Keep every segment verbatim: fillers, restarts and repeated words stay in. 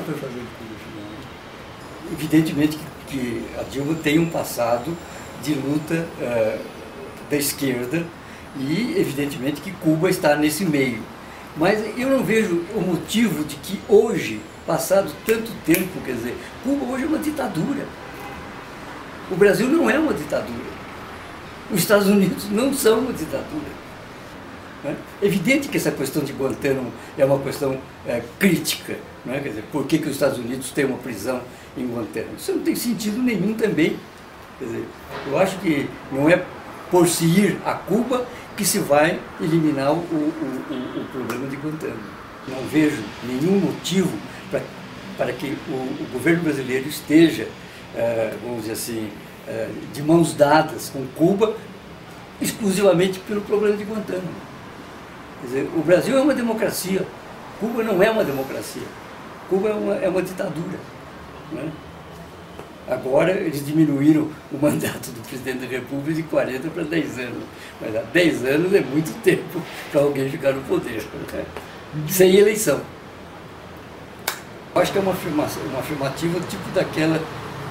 foi fazer curso, não. Evidentemente que, que a Dilma tem um passado de luta uh, da esquerda e evidentemente que Cuba está nesse meio. Mas eu não vejo o motivo de que hoje, passado tanto tempo, quer dizer, Cuba hoje é uma ditadura. O Brasil não é uma ditadura. Os Estados Unidos não são uma ditadura. É evidente que essa questão de Guantánamo é uma questão é, crítica. Não é? Quer dizer, por que, que os Estados Unidos têm uma prisão em Guantánamo? Isso não tem sentido nenhum também. Quer dizer, eu acho que não é por se ir a Cuba que se vai eliminar o, o, o, o problema de Guantánamo. Não vejo nenhum motivo pra, para que o, o governo brasileiro esteja, é, vamos dizer assim, é, de mãos dadas com Cuba, exclusivamente pelo problema de Guantánamo. Quer dizer, o Brasil é uma democracia, Cuba não é uma democracia, Cuba é uma, é uma ditadura. Né? Agora eles diminuíram o mandato do presidente da República de quarenta para dez anos, mas há dez anos é muito tempo para alguém ficar no poder, né? Sem eleição. Eu acho que é uma afirmação, uma afirmativa tipo daquela,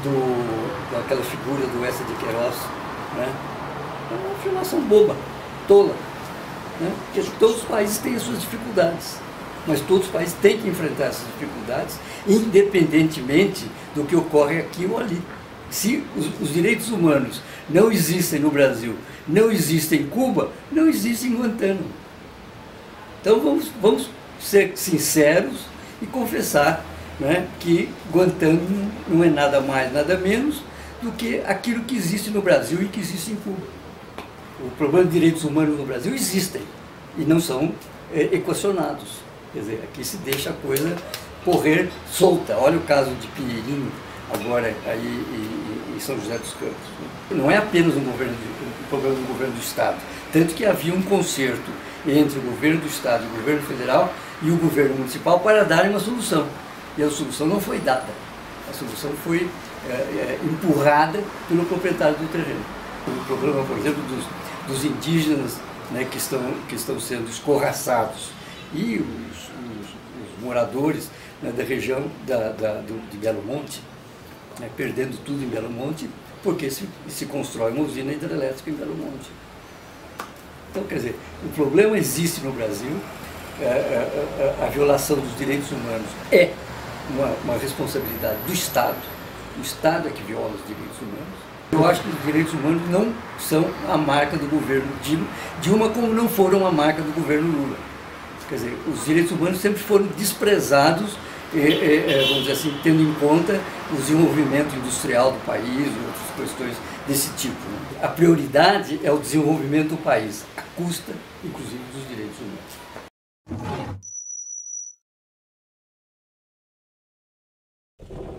do, daquela figura do Eça de Queiroz, né? É uma afirmação boba, tola. Né? Porque todos os países têm as suas dificuldades, mas todos os países têm que enfrentar essas dificuldades, independentemente do que ocorre aqui ou ali. Se os, os direitos humanos não existem no Brasil, não existem em Cuba, não existem em Guantánamo. Então vamos, vamos ser sinceros e confessar, né, que Guantánamo não é nada mais, nada menos do que aquilo que existe no Brasil e que existe em Cuba. O problema de direitos humanos no Brasil existem e não são é, equacionados. Quer dizer, aqui se deixa a coisa correr solta. Olha o caso de Pinheirinho, agora aí em São José dos Campos. Não é apenas um, governo de, um problema do governo do Estado, tanto que havia um concerto entre o governo do Estado e o governo federal e o governo municipal para darem uma solução. E a solução não foi dada. A solução foi é, é, empurrada pelo proprietário do terreno. O problema, por exemplo, dos, dos indígenas, né, que, estão, que estão sendo escorraçados e os, os, os moradores, né, da região da, da, do, de Belo Monte, né, perdendo tudo em Belo Monte, porque se, se constrói uma usina hidrelétrica em Belo Monte. Então, quer dizer, o problema existe no Brasil, a, a, a violação dos direitos humanos é uma, uma responsabilidade do Estado, o Estado é que viola os direitos humanos. Eu acho que os direitos humanos não são a marca do governo Dilma, como não foram a marca do governo Lula. Quer dizer, os direitos humanos sempre foram desprezados, é, é, vamos dizer assim, tendo em conta o desenvolvimento industrial do país e outras questões desse tipo. Né? A prioridade é o desenvolvimento do país, à custa, inclusive, dos direitos humanos.